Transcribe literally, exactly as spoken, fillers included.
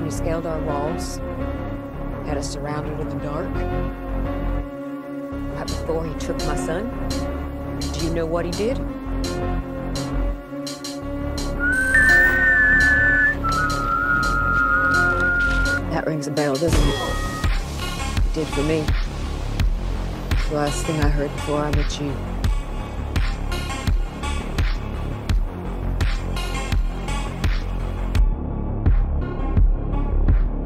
when he scaled our walls, had us surrounded in the dark. Right before he took my son, do you know what he did? That rings a bell, doesn't it? It did for me. The last thing I heard before I met you.